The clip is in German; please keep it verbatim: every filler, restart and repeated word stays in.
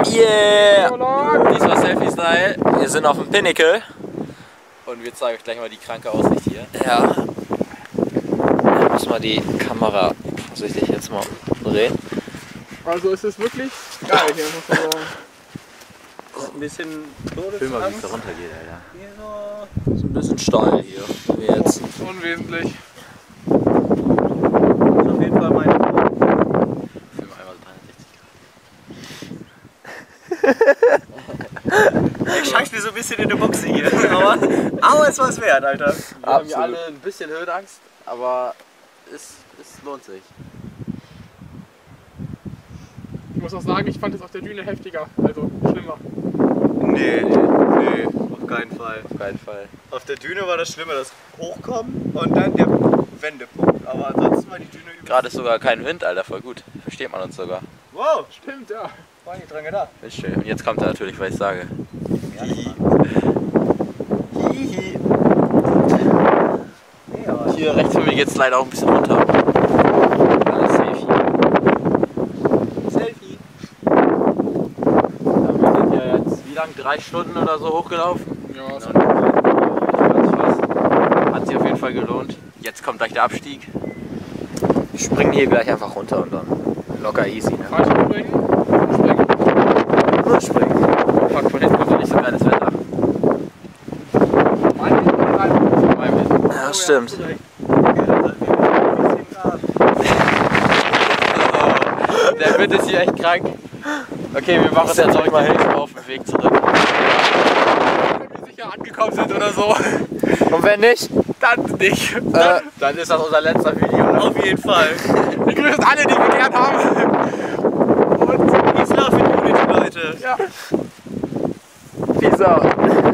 Yeah! Diesmal Selfie-Style. Wir sind auf dem Pinnacle. Und wir zeigen euch gleich mal die kranke Aussicht hier. Ja. Da muss man die Kamera vorsichtig jetzt mal drehen. Also es ist wirklich geil hier, muss man sagen. Ist ein bisschen Todesangst. Film mal, wie es da runter geht, Alter. Hier so. Ist ein bisschen steil hier. Wie jetzt. Unwesentlich. Das ist auf jeden Fall mein Film einmal dreihundertsechzig Ich scheiß mir so ein bisschen in der Buchse hier. Aber, aber es war's wert, Alter. Wir haben hier alle ein bisschen Höhenangst, aber es, es lohnt sich. Ich muss auch sagen, ich fand es auf der Düne heftiger, also schlimmer. Nee, nee, auf keinen Fall. Auf keinen Fall. Auf der Düne war das Schlimme, das Hochkommen und dann der Wendepunkt. Aber ansonsten war die Düne übel. Gerade ist sogar kein Wind, Alter, voll gut. Versteht man uns sogar. Wow, Stimmt, ja. war nicht dran gedacht. Ist schön. Und jetzt kommt er natürlich, was ich sage. Hihi. Hihi. Ja, Hier rechts von mir geht es leider auch ein bisschen runter. Alles safe hier. Selfie. Wir sind ja jetzt, wie lang? Drei Stunden oder so hochgelaufen? Ja, Genau. so. Fast. Hat sich auf jeden Fall gelohnt. Jetzt kommt gleich der Abstieg. Wir springen hier gleich einfach runter und dann locker easy. Ne? Falsch springen. Springen. Nur springen. Fuck, von hinten kommt doch nicht so geiles Wetter. Mein Weg oder dein Weg? Mein Weg. Ja, das stimmt. Der Wind ist hier echt krank. Okay, wir machen uns jetzt auch mal Hilfe auf dem Weg zurück. Wenn wir sicher angekommen sind oder so. Und wenn nicht, Dann nicht. äh, dann ist das unser letzter Video. Ne? Auf jeden Fall. Wir grüßen alle, die wir gern haben. Und Peace Love in Unity, Leute. Ja. Peace out.